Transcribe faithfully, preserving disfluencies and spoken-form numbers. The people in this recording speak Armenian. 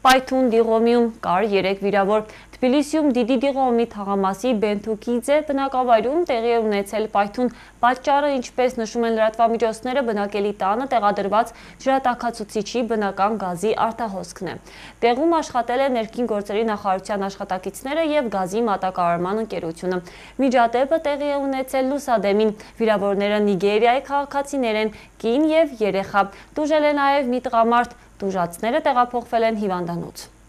Պայթուն Դիղոմիում կար երեք վիրավոր։ Թբիլիսիում Դիդի Դիղոմի թաղամասի Բենթուքիձե բնակավայրում տեղի է ունեցել պայթուն, պատճառը, ինչպես նշում են լրատվամիջոցները, բնակելի տանը տեղադրված ջրատաքացուցիչի բնական գազի արտահոսքն է։ Տեղում աշխատել է ներքին գործերի նախարարության աշխատակիցները եւ գազի մատակարարման ընկերությունը։ Միջադեպը տեղի է ունեցել լուսադեմին։ Վիրավորները Նիգերիայի քաղաքացիներ են, կին եւ երեխա։ Տուժել է նաեւ մի տղամարդ, տուժածները տեղափոխվել են հիվանդանոց։